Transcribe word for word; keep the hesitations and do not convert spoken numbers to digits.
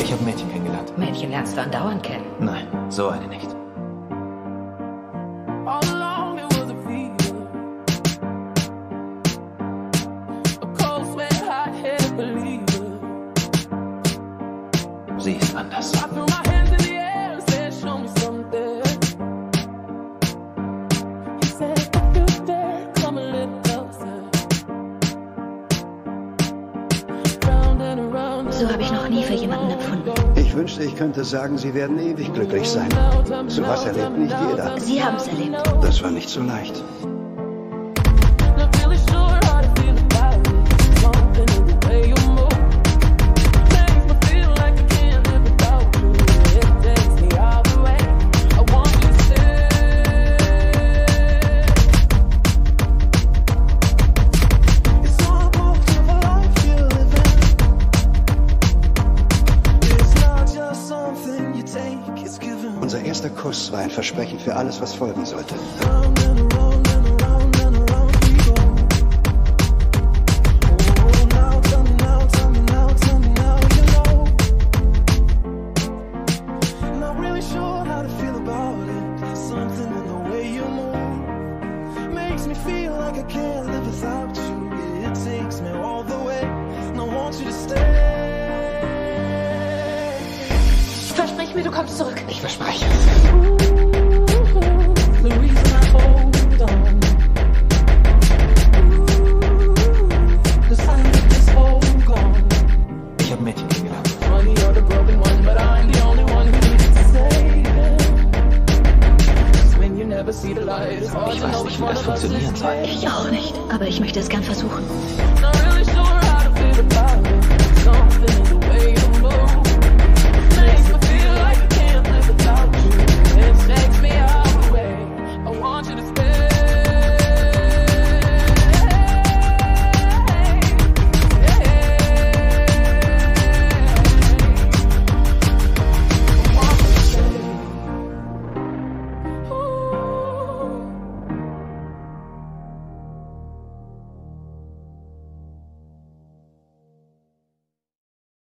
Ich habe ein Mädchen kennengelernt. Mädchen lernst du andauernd kennen. Nein, so eine nicht. Sie ist anders. So habe ich noch nie für jemanden empfunden. Ich wünschte, ich könnte sagen, Sie werden ewig glücklich sein. So was erlebt nicht jeder. Sie haben es erlebt. Das war nicht so leicht. Unser erster Kuss war ein Versprechen für alles, was folgen sollte. Versprich mir, du kommst zurück. Ich verspreche. Ich habe ein Mädchen kennengelernt. Ich weiß nicht, wie das funktionieren soll. Ich auch nicht. Aber ich möchte es gern versuchen. Not really sure how to feel about it.